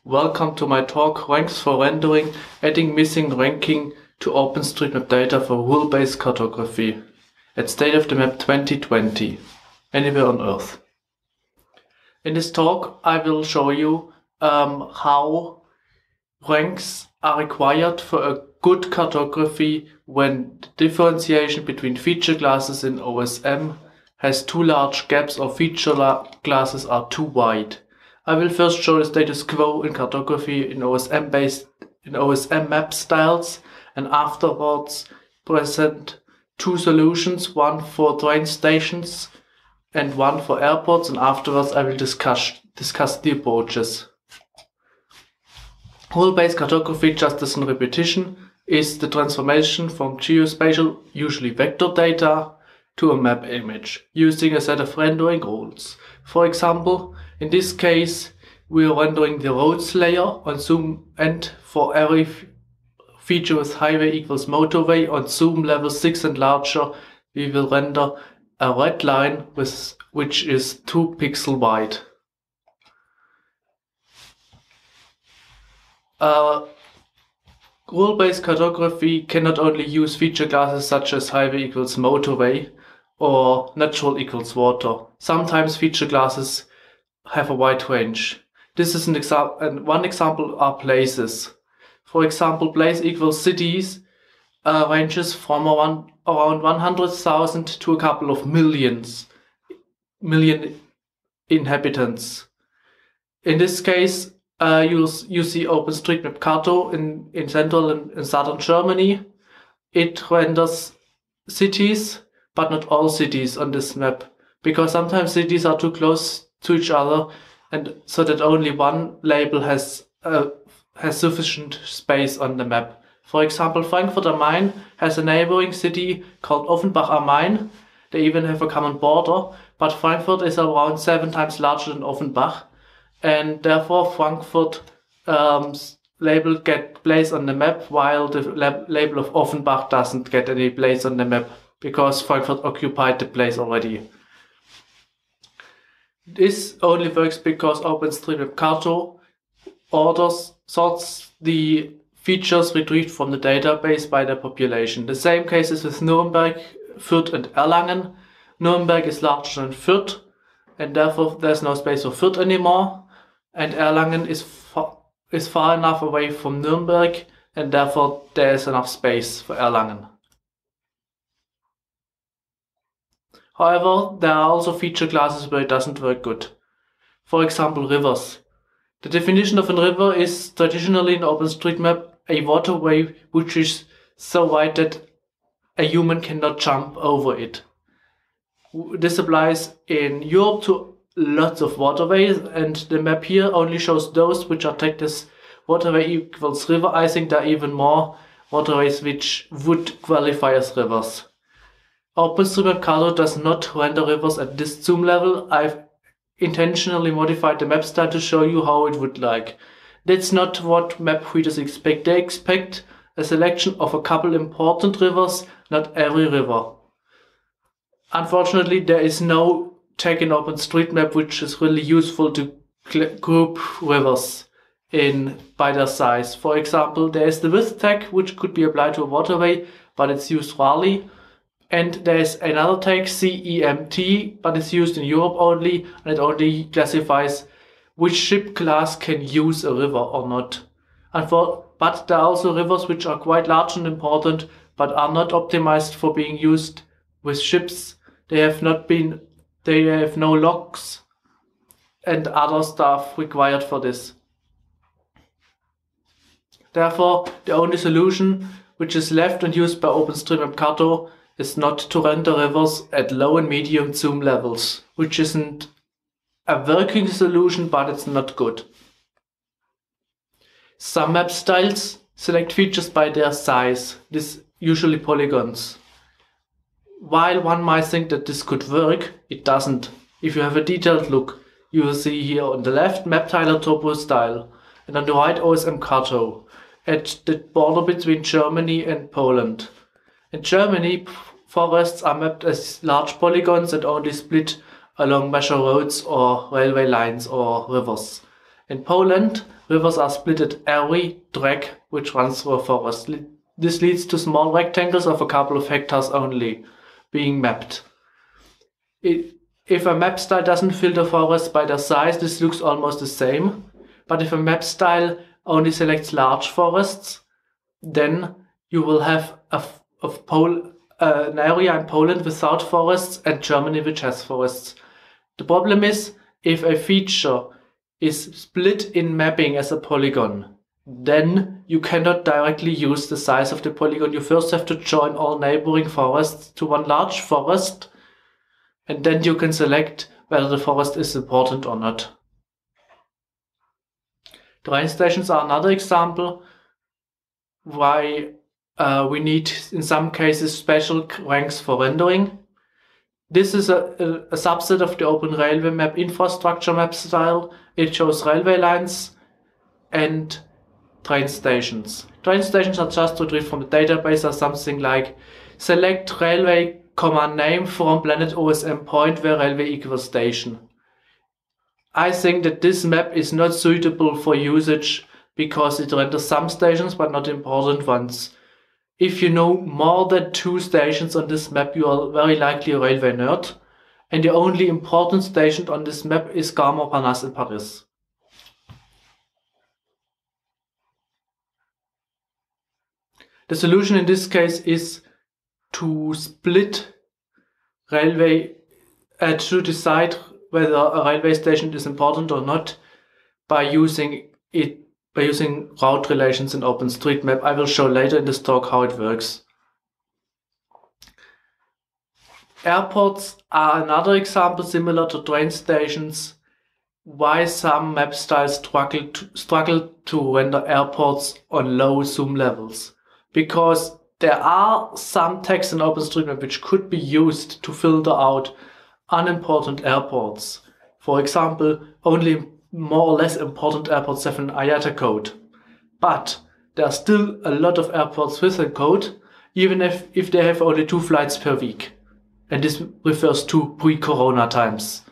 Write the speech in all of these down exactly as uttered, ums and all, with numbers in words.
Welcome to my talk, Ranks for Rendering, Adding Missing Ranking to OpenStreetMap Data for Rule-Based Cartography at State of the Map twenty twenty, anywhere on Earth. In this talk, I will show you um, how ranks are required for a good cartography when the differentiation between feature classes in O S M has too large gaps or feature classes are too wide. I will first show the status quo in cartography in O S M based in O S M map styles, and afterwards present two solutions, one for train stations and one for airports, and afterwards I will discuss discuss the approaches. Rule-based cartography, just as in repetition, is the transformation from geospatial, usually vector data, to a map image, using a set of rendering rules. For example, in this case, we are rendering the roads layer on zoom, and for every feature with highway equals motorway on zoom level six and larger, we will render a red line with which is two pixel wide. Uh, Rule-based cartography can not only use feature classes such as highway equals motorway or natural equals water. Sometimes feature classes have a wide range. This is an example, and one example are places. For example, place equals cities uh, ranges from around, around one hundred thousand to a couple of millions, million inhabitants. In this case, uh, you you see OpenStreetMap Carto in in central and in southern Germany. It renders cities, but not all cities on this map, because sometimes cities are too close to each other, and so that only one label has uh, has sufficient space on the map. For example, Frankfurt am Main has a neighboring city called Offenbach am Main. They even have a common border, but Frankfurt is around seven times larger than Offenbach, and therefore Frankfurt um, label get place on the map, while the lab label of Offenbach doesn't get any place on the map, because Frankfurt occupied the place already. This only works because OpenStreetMap Carto orders, sorts the features retrieved from the database by their population. The same case is with Nuremberg, Fürth and Erlangen. Nuremberg is larger than Fürth, and therefore there's no space for Fürth anymore, and Erlangen is far, is far enough away from Nuremberg, and therefore there is enough space for Erlangen. However, there are also feature classes where it doesn't work good. For example, rivers. The definition of a river is traditionally in OpenStreetMap a waterway which is so wide that a human cannot jump over it. This applies in Europe to lots of waterways, and the map here only shows those which are tagged as waterway equals river. I think there are even more waterways which would qualify as rivers. OpenStreetMap Carto does not render rivers at this zoom level. I've intentionally modified the map style to show you how it would like. That's not what map readers expect. They expect a selection of a couple important rivers, not every river. Unfortunately, there is no tag in OpenStreetMap which is really useful to group rivers in by their size. For example, there is the width tag, which could be applied to a waterway, but it's used rarely. And there is another tag, C E M T, but it's used in Europe only, and it only classifies which ship class can use a river or not. And for, but there are also rivers which are quite large and important, but are not optimized for being used with ships. They have not been, they have no locks and other stuff required for this. Therefore, the only solution which is left and used by OpenStreetMap Carto is not to render rivers at low and medium zoom levels, which isn't a working solution, but it's not good. Some map styles select features by their size, this usually polygons. While one might think that this could work, it doesn't. If you have a detailed look, you will see here on the left MapTiler Topo style, and on the right O S M Carto, at the border between Germany and Poland. In Germany, forests are mapped as large polygons and only split along major roads or railway lines or rivers. In Poland, rivers are split at every track which runs through a forest. This leads to small rectangles of a couple of hectares only being mapped. It, if a map style doesn't filter forests by their size, this looks almost the same. But if a map style only selects large forests, then you will have a, a Pol uh, an area in Poland without forests and Germany which has forests. The problem is, if a feature is split in mapping as a polygon, then you cannot directly use the size of the polygon. You first have to join all neighboring forests to one large forest, and then you can select whether the forest is important or not. Train stations are another example why uh, we need, in some cases, special ranks for rendering. This is a, a, a subset of the Open Railway Map infrastructure map style. It shows railway lines and train stations. Train stations are just retrieved from the database as something like select railway command name from planet O S M point where railway equals station. I think that this map is not suitable for usage because it renders some stations but not important ones. If you know more than two stations on this map, you are very likely a railway nerd, and the only important station on this map is Gare Montparnasse in Paris. The solution in this case is to split railway, uh, to decide whether a railway station is important or not by using it by using route relations in OpenStreetMap. I will show later in this talk how it works. Airports are another example similar to train stations why some map styles struggle to, struggle to render airports on low zoom levels. Because there are some text in OpenStreetMap which could be used to filter out unimportant airports. For example, only more or less important airports have an I A T A code. But there are still a lot of airports with a code, even if, if they have only two flights per week. And this refers to pre-corona times.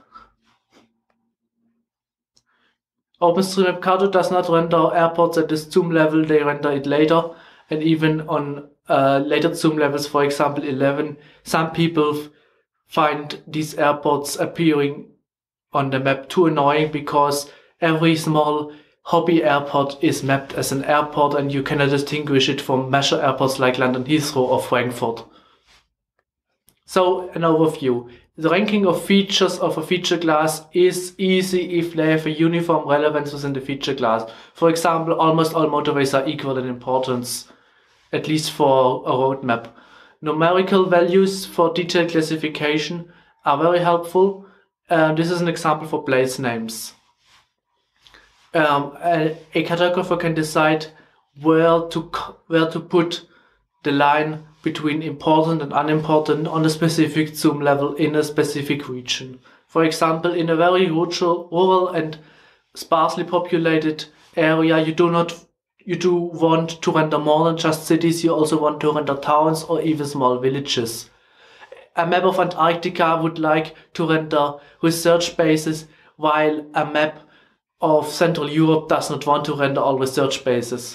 OpenStreetMap Carto does not render airports at this zoom level, they render it later. And even on uh, later zoom levels, for example eleven, some people find these airports appearing on the map too annoying because every small hobby airport is mapped as an airport and you cannot distinguish it from major airports like London Heathrow or Frankfurt. So, an overview. The ranking of features of a feature class is easy if they have a uniform relevance within the feature class. For example, almost all motorways are equal in importance, at least for a roadmap. Numerical values for detailed classification are very helpful. Uh, this is an example for place names. Um, a, a cartographer can decide where to where to put the line between important and unimportant on a specific zoom level in a specific region. For example, in a very rural, rural and sparsely populated area, you do not you do want to render more than just cities. You also want to render towns or even small villages. A map of Antarctica would like to render research bases, while a map of Central Europe does not want to render all research bases.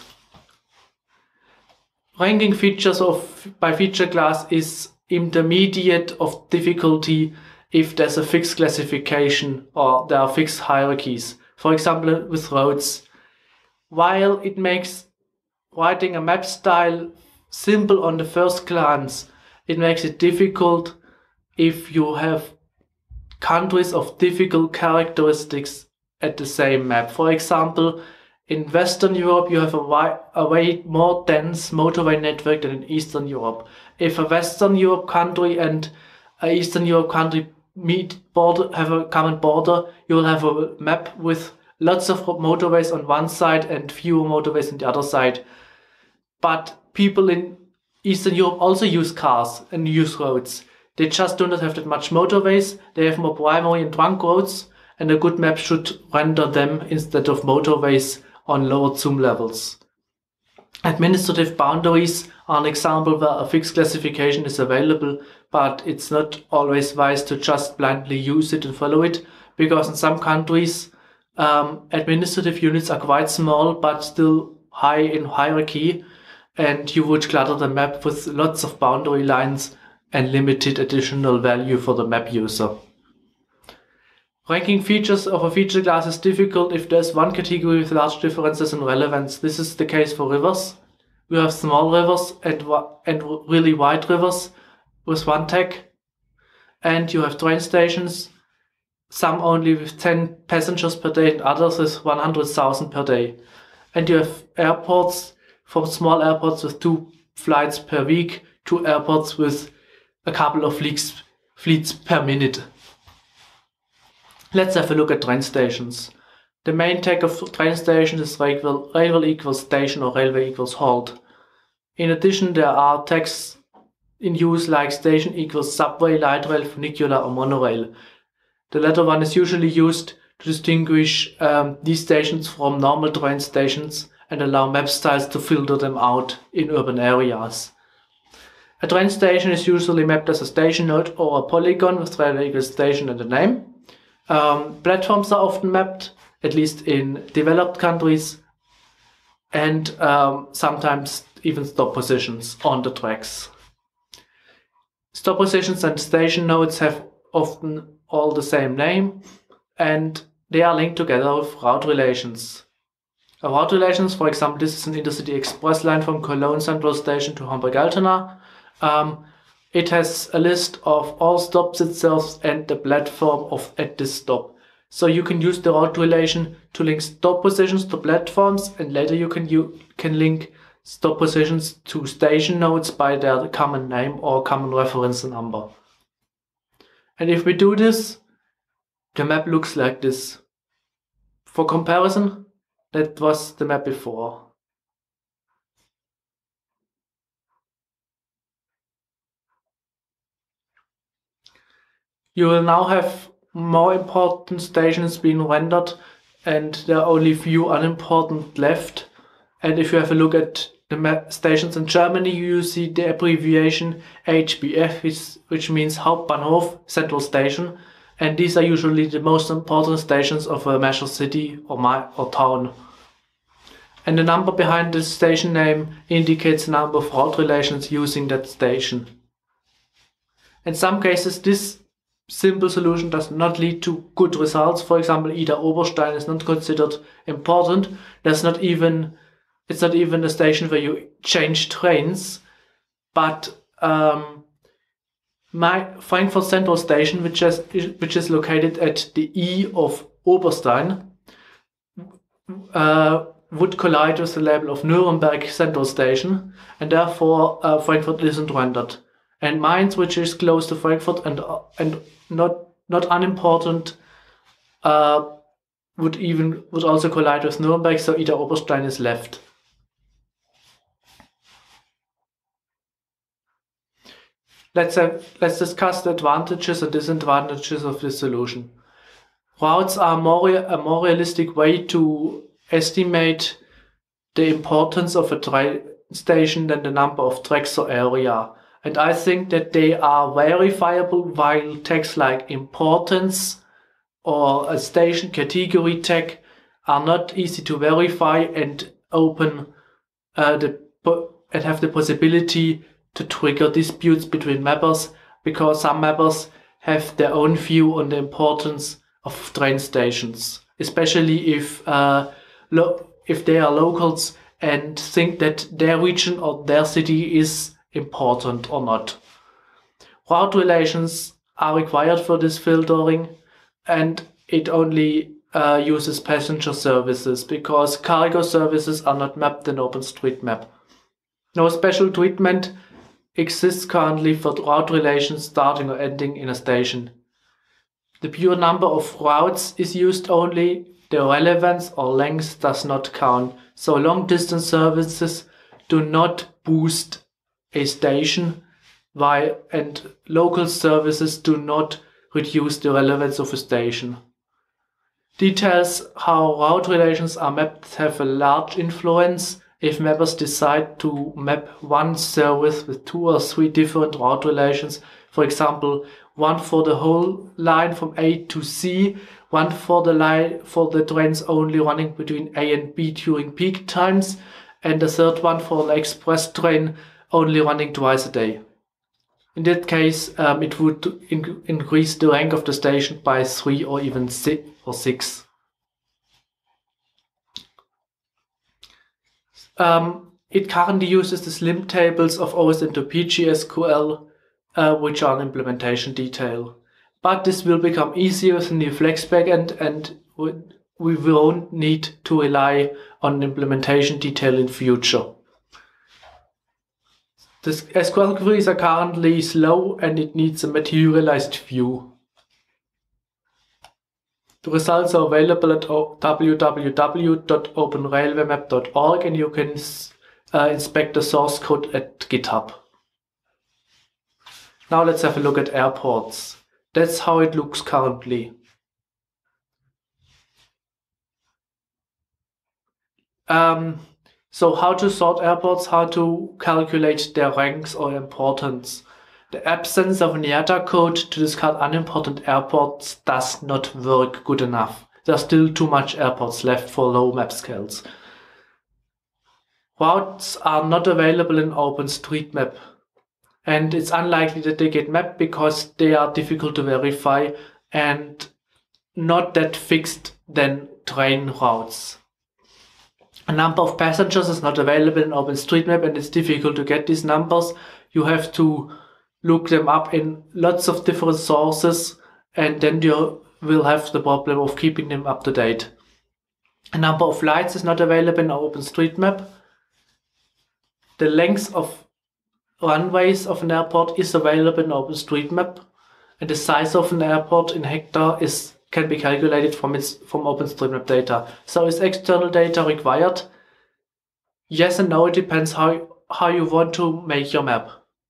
Ranking features of by feature class is intermediate of difficulty if there's a fixed classification or there are fixed hierarchies. For example, with roads. While it makes writing a map style simple on the first glance, it makes it difficult if you have countries of difficult characteristics at the same map. For example, in Western Europe you have a, wi a way more dense motorway network than in Eastern Europe. If a Western Europe country and an Eastern Europe country meet border, have a common border, you will have a map with lots of motorways on one side and fewer motorways on the other side. But people in Eastern Europe also use cars and use roads. They just do not have that much motorways. They have more primary and trunk roads, and a good map should render them instead of motorways on lower zoom levels. Administrative boundaries are an example where a fixed classification is available, but it's not always wise to just blindly use it and follow it, because in some countries Um, administrative units are quite small, but still high in hierarchy, and you would clutter the map with lots of boundary lines and limited additional value for the map user. Ranking features of a feature class is difficult if there's one category with large differences in relevance. This is the case for rivers. We have small rivers and, and really wide rivers with one tag. And you have train stations, some only with ten passengers per day and others with one hundred thousand per day. And you have airports, from small airports with two flights per week to airports with a couple of fleets, fleets per minute. Let's have a look at train stations. The main tag of train stations is railway, railway equals station or railway equals halt. In addition, there are tags in use like station equals subway, light rail, funicular or monorail. The latter one is usually used to distinguish um, these stations from normal train stations and allow map styles to filter them out in urban areas. A train station is usually mapped as a station node or a polygon with railway equals station and a name. Um, platforms are often mapped, at least in developed countries, and um, sometimes even stop positions on the tracks. Stop positions and station nodes have often all the same name, and they are linked together with route relations. A route relations, for example, this is an intercity express line from Cologne Central Station to Hamburg-Altona. Um, It has a list of all stops itself and the platform of at this stop. So you can use the route relation to link stop positions to platforms, and later you can you can link stop positions to station nodes by their common name or common reference number. And if we do this, the map looks like this. For comparison, that was the map before. You will now have more important stations being rendered, and there are only few unimportant left. And if you have a look at the map stations in Germany, you see the abbreviation H B F, which, which means Hauptbahnhof, Central Station. And these are usually the most important stations of a major city or, my, or town. And the number behind the station name indicates the number of route relations using that station. In some cases, this simple solution does not lead to good results. For example, Ida Oberstein is not considered important. There's not even, it's not even a station where you change trains. But um, my Frankfurt Central Station, which is which is located at the E of Oberstein, uh, would collide with the label of Nuremberg Central Station, and therefore uh, Frankfurt isn't rendered. And Mainz, which is close to Frankfurt and and not not unimportant, uh, would even would also collide with Nuremberg, so Ida Oberstein is left. Let's have, let's discuss the advantages and disadvantages of this solution. Routes are more a more realistic way to estimate the importance of a train station than the number of tracks or area. And I think that they are verifiable, while tags like importance or a station category tag are not easy to verify and open uh, the and have the possibility to trigger disputes between mappers, because some mappers have their own view on the importance of train stations, especially if uh, lo if they are locals and think that their region or their city is important or not. Route relations are required for this filtering, and it only uh, uses passenger services because cargo services are not mapped in OpenStreetMap. No special treatment exists currently for route relations starting or ending in a station. The pure number of routes is used only, the relevance or length does not count, so long distance services do not boost a station, while and local services do not reduce the relevance of a station. Details how route relations are mapped have a large influence. If mappers decide to map one service with two or three different route relations, for example, one for the whole line from A to C, one for the line for the trains only running between A and B during peak times, and the third one for the express train only running twice a day. In that case, um, it would in increase the rank of the station by three or even six or six. Um, it currently uses the slim tables of O S into P G S Q L, uh, which are an implementation detail. But this will become easier with the new Flex backend, and we won't need to rely on implementation detail in future. The S Q L queries are currently slow and it needs a materialized view. The results are available at w w w dot open railway map dot org, and you can uh, inspect the source code at GitHub. Now let's have a look at airports. That's how it looks currently. Um, so how to sort airports, how to calculate their ranks or importance. The absence of an I A T A code to discard unimportant airports does not work good enough. There are still too much airports left for low map scales. Routes are not available in OpenStreetMap, and it's unlikely that they get mapped because they are difficult to verify and not that fixed than train routes. A number of passengers is not available in OpenStreetMap, and it's difficult to get these numbers. You have to look them up in lots of different sources, and then you will have the problem of keeping them up to date. A number of flights is not available in OpenStreetMap. The length of runways of an airport is available in OpenStreetMap, and the size of an airport in hectare is can be calculated from its from OpenStreetMap data. So is external data required? Yes and no, it depends how, how you want to make your map.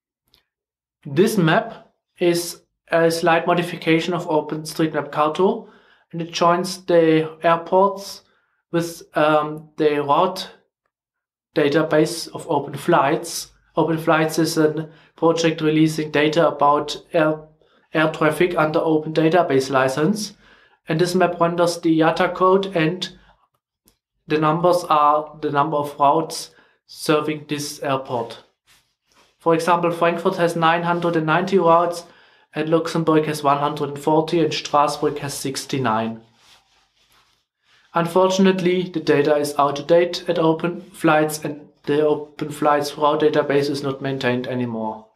This map is a slight modification of OpenStreetMap Carto, and it joins the airports with um, the route database of OpenFlights. OpenFlights is a project releasing data about air, air traffic under Open Database license. And this map renders the I A T A code, and the numbers are the number of routes serving this airport. For example, Frankfurt has nine hundred ninety routes, and Luxembourg has one hundred forty, and Strasbourg has sixty-nine. Unfortunately, the data is out of date at OpenFlights, and the OpenFlights route database is not maintained anymore.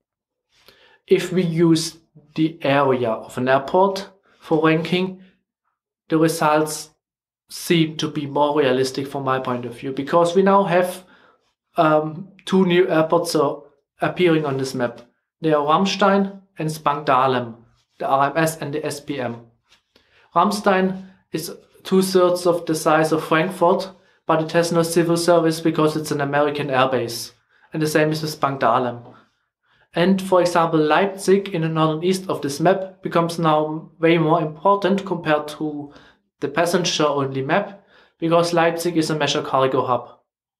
If we use the area of an airport for ranking, the results seem to be more realistic from my point of view, because we now have um, two new airports uh, appearing on this map. They are Ramstein and Spangdahlem, the R M S and the S P M. Ramstein is two-thirds of the size of Frankfurt, but it has no civil service because it's an American airbase. And the same is with Spangdahlem. And for example, Leipzig in the northern east of this map becomes now way more important compared to the passenger-only map, because Leipzig is a major cargo hub.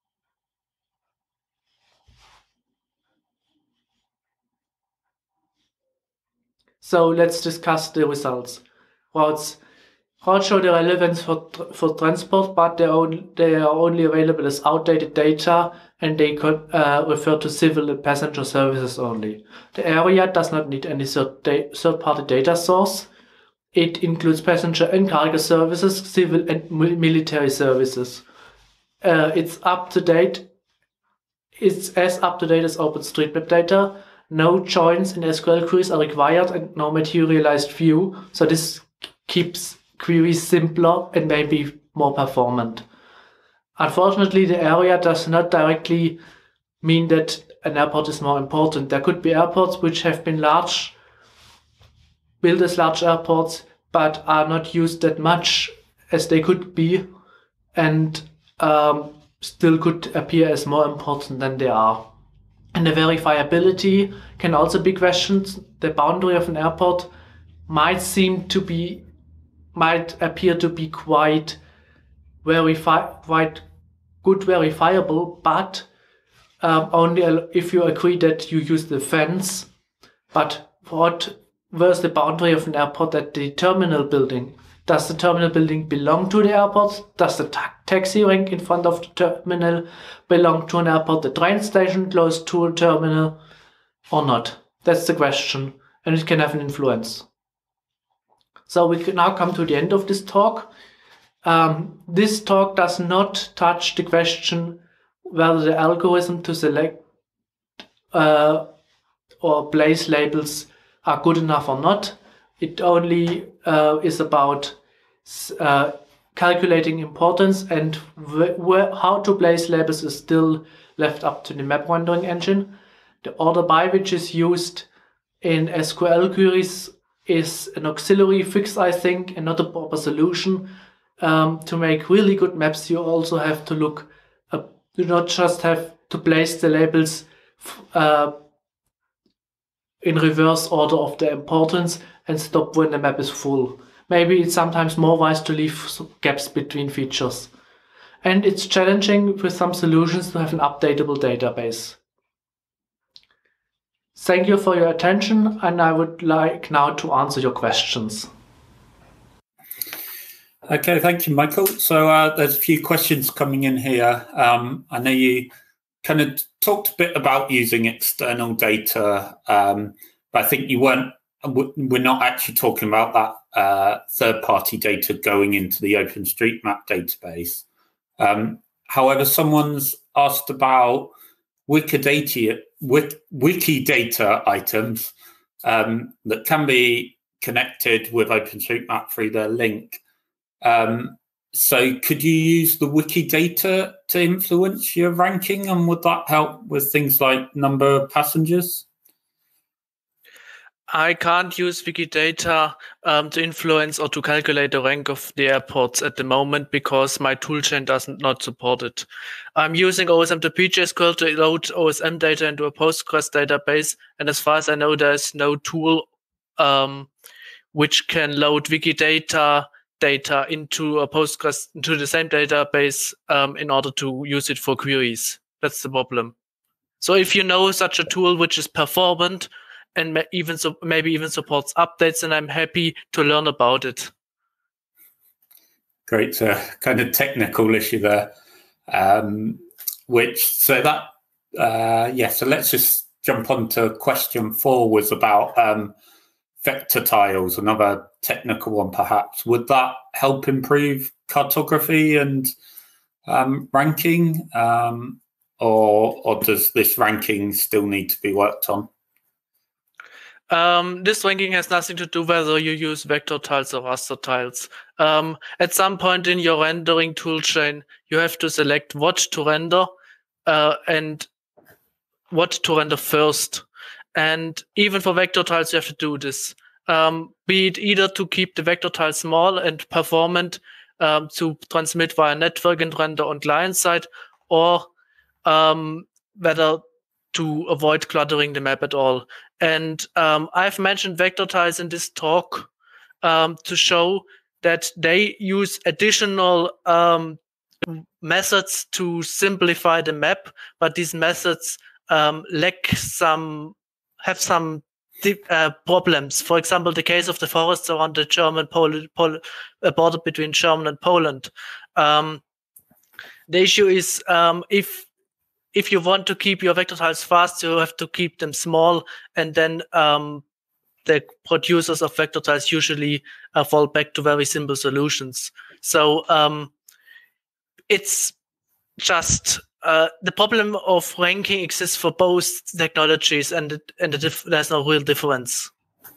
So let's discuss the results. Routes. Routes show the relevance for, for transport, but they, only, they are only available as outdated data, and they could uh, refer to civil and passenger services only. The area does not need any third-party data source. It includes passenger and cargo services, civil and military services. Uh, it's up to date. It's as up to date as OpenStreetMap data. No joins in S Q L queries are required and no materialized view. So this keeps queries simpler and maybe more performant. Unfortunately, the area does not directly mean that an airport is more important. There could be airports which have been large, built as large airports, but are not used that much as they could be, and um, still could appear as more important than they are. And the verifiability can also be questioned. The boundary of an airport might seem to be, might appear to be quite Verify, quite good verifiable, but um, only if you agree that you use the fence. But what where's the boundary of an airport at the terminal building? Does the terminal building belong to the airport? Does the ta taxi rank in front of the terminal belong to an airport? The train station close to a terminal or not? That's the question, and it can have an influence. So we can now come to the end of this talk. Um, this talk does not touch the question whether the algorithm to select uh, or place labels are good enough or not. It only uh, is about uh, calculating importance, and wh how to place labels is still left up to the map rendering engine. The order by which is used in S Q L queries is an auxiliary fix, I think, and not a proper solution. Um, to make really good maps, you also have to look, uh, you not just have to place the labels uh, in reverse order of the importance and stop when the map is full. Maybe it's sometimes more wise to leave gaps between features. And it's challenging with some solutions to have an updatable database. Thank you for your attention, and I would like now to answer your questions. Okay, thank you, Michael. So uh, there's a few questions coming in here. Um, I know you kind of talked a bit about using external data, um, but I think you weren't, we're not actually talking about that uh, third-party data going into the OpenStreetMap database. Um, however, someone's asked about Wikidata, Wikidata items um, that can be connected with OpenStreetMap through their link. Um, so could you use the Wikidata to influence your ranking, and would that help with things like number of passengers? I can't use Wikidata um, to influence or to calculate the rank of the airports at the moment because my toolchain doesn't not support it. I'm using O S M to P G S Q L to load O S M data into a Postgres database, and as far as I know, there's no tool um, which can load Wikidata data into a Postgres, into the same database um, in order to use it for queries. That's the problem. So if you know such a tool which is performant and even so, maybe even supports updates, then I'm happy to learn about it. Great, uh, kind of technical issue there. Um, which so that uh, yeah. So let's just jump on to question four. Was about um, vector tiles, another technical one perhaps. Would that help improve cartography and um, ranking, um, or or does this ranking still need to be worked on? Um, this ranking has nothing to do whether you use vector tiles or raster tiles. Um, at some point in your rendering toolchain, you have to select what to render uh, and what to render first. And even for vector tiles, you have to do this. Um, be it either to keep the vector tile small and performant um, to transmit via network and render on client side, or um, whether to avoid cluttering the map at all. And um, I've mentioned vector tiles in this talk um, to show that they use additional um, methods to simplify the map, but these methods um, lack some, have some uh, problems. For example, the case of the forests around the German Pol Pol uh, border between Germany and Poland. Um, the issue is um, if if you want to keep your vector tiles fast, you have to keep them small, and then um, the producers of vector tiles usually uh, fall back to very simple solutions. So um, it's just uh, the problem of ranking exists for both technologies, and it, and the there's no real difference.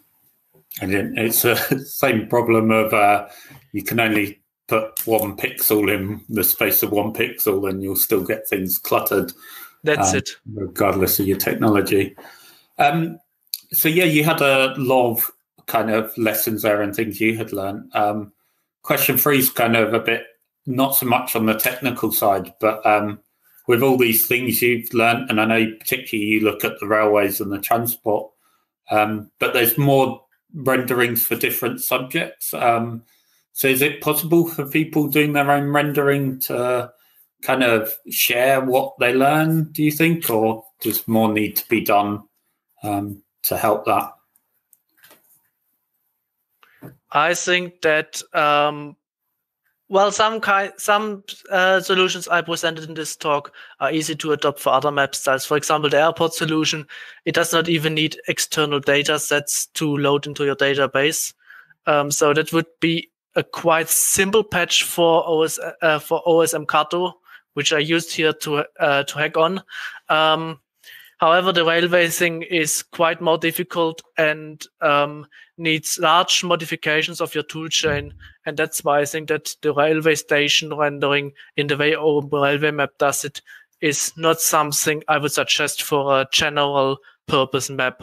And it's the same problem of uh, you can only put one pixel in the space of one pixel and you'll still get things cluttered. That's um, it. Regardless of your technology. Um, so yeah, you had a lot of kind of lessons there and things you had learned. Um, question three is kind of a bit, not so much on the technical side, but um, with all these things you've learned, and I know particularly you look at the railways and the transport, um, but there's more renderings for different subjects. Um, so is it possible for people doing their own rendering to kind of share what they learn, do you think, or does more need to be done um, to help that? I think that um, well, some kind, some uh, solutions I presented in this talk are easy to adopt for other map styles. For example, the airport solution, it does not even need external data sets to load into your database. Um, so that would be a quite simple patch for O S uh, for O S M Kato, which I used here to uh, to hack on. Um, However, the railway thing is quite more difficult and um, needs large modifications of your toolchain. And that's why I think that the railway station rendering in the way Open Railway Map does it is not something I would suggest for a general purpose map.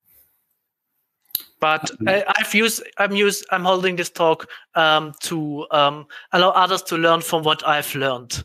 But I, I've used, I'm used, I'm holding this talk um, to um, allow others to learn from what I've learned.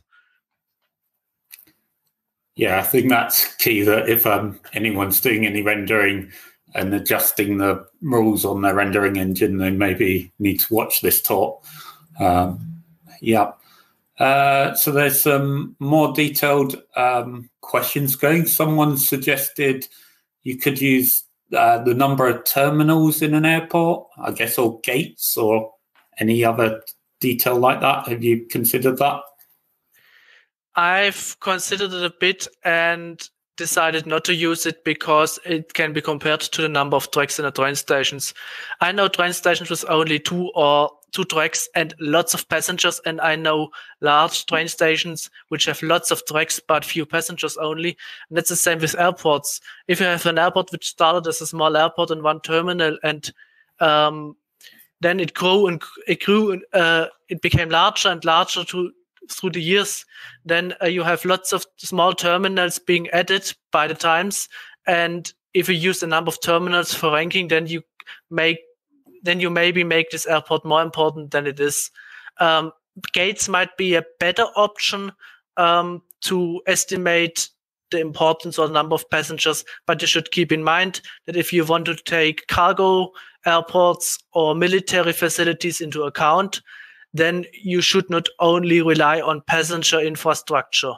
Yeah, I think that's key, that if um, anyone's doing any rendering and adjusting the rules on their rendering engine, they maybe need to watch this talk. Um, yeah. Uh, so there's some more detailed um, questions going. Someone suggested you could use uh, the number of terminals in an airport, I guess, or gates, or any other detail like that. Have you considered that? I've considered it a bit and decided not to use it because it can be compared to the number of tracks in the train stations. I know train stations with only two or two tracks and lots of passengers, and I know large train stations which have lots of tracks but few passengers only. And that's the same with airports. If you have an airport which started as a small airport in one terminal and um, then it grew and it grew and uh, it became larger and larger to through the years, then uh, you have lots of small terminals being added by the times. And if you use the number of terminals for ranking, then you make, then you maybe make this airport more important than it is. Um, gates might be a better option um, to estimate the importance or number of passengers, but you should keep in mind that if you want to take cargo airports or military facilities into account, then you should not only rely on passenger infrastructure.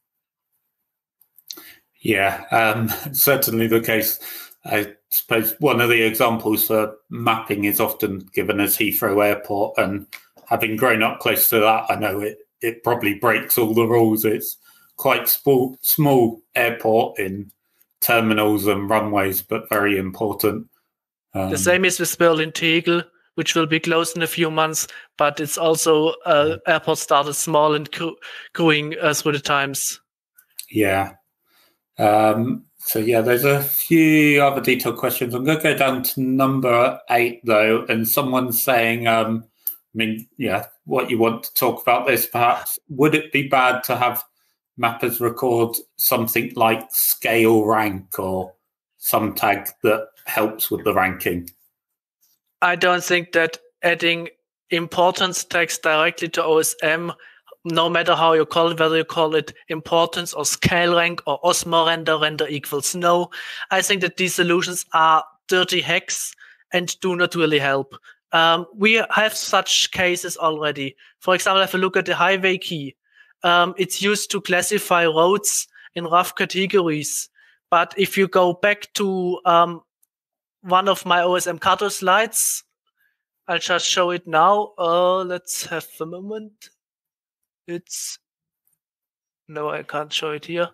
Yeah, um, certainly the case. I suppose one of the examples for mapping is often given as Heathrow Airport, and having grown up close to that, I know it, it probably breaks all the rules. It's quite small, small airport in terminals and runways, but very important. Um, the same is with Berlin-Tegel, which will be closed in a few months, but it's also uh, airport started small and growing uh, through the times. Yeah. Um, so yeah, there's a few other detailed questions. I'm going to go down to number eight though, and someone's saying, um, I mean, yeah, what you want to talk about this perhaps. Would it be bad to have mappers record something like scale rank or some tag that helps with the ranking? I don't think that adding importance tags directly to O S M, no matter how you call it, whether you call it importance or scale rank or Osmo render, render equals no, I think that these solutions are dirty hacks and do not really help. Um, we have such cases already. For example, if you look at the highway key, um, it's used to classify roads in rough categories. But if you go back to um, one of my O S M Kato slides, I'll just show it now. Uh, let's have a moment. It's, no, I can't show it here.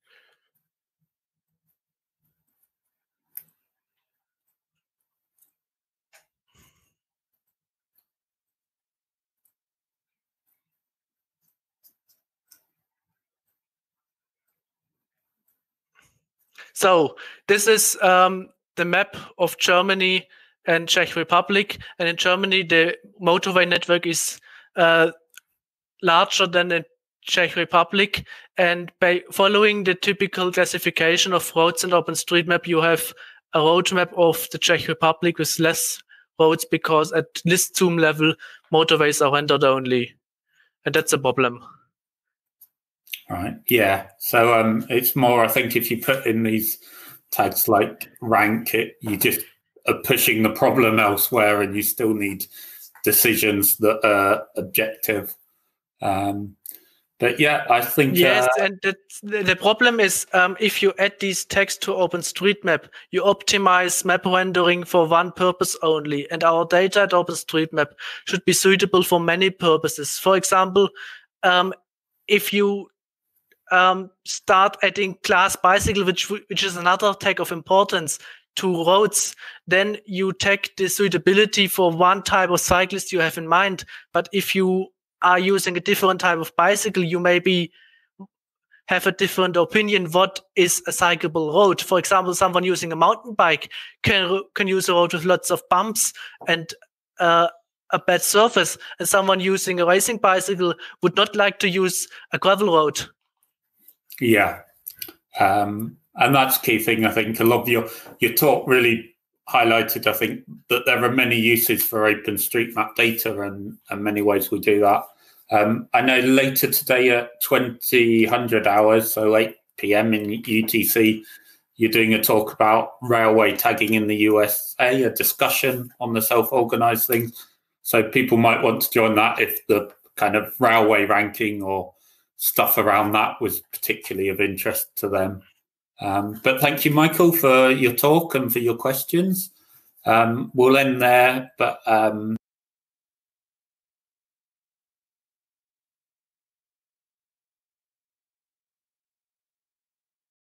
So this is um, the map of Germany and Czech Republic. And in Germany, the motorway network is uh, larger than the Czech Republic. And by following the typical classification of roads in OpenStreetMap, you have a road map of the Czech Republic with less roads because at list zoom level, motorways are rendered only. And that's a problem. Right. Yeah. So um, it's more, I think, if you put in these tags like rank, it you just are pushing the problem elsewhere, and you still need decisions that are objective. Um, but yeah, I think yes, uh, and that's, the problem is um, if you add these tags to OpenStreetMap, you optimize map rendering for one purpose only, and our data at OpenStreetMap should be suitable for many purposes. For example, um, if you um, start adding class bicycle, which which is another tag of importance, to roads, then you tag the suitability for one type of cyclist you have in mind. But if you are using a different type of bicycle, you maybe have a different opinion what is a cyclable road. For example, someone using a mountain bike can can use a road with lots of bumps and uh, a bad surface, and someone using a racing bicycle would not like to use a gravel road. Yeah, um, and that's a key thing. I think a lot of your your talk really highlighted, I think, that there are many uses for OpenStreetMap data and, and many ways we do that. Um, I know later today at twenty hundred hours, so eight p m in U T C, you're doing a talk about railway tagging in the U S A, a discussion on the self-organized things. So people might want to join that if the kind of railway ranking or stuff around that was particularly of interest to them. Um, but thank you, Michael, for your talk and for your questions. Um, we'll end there, but um,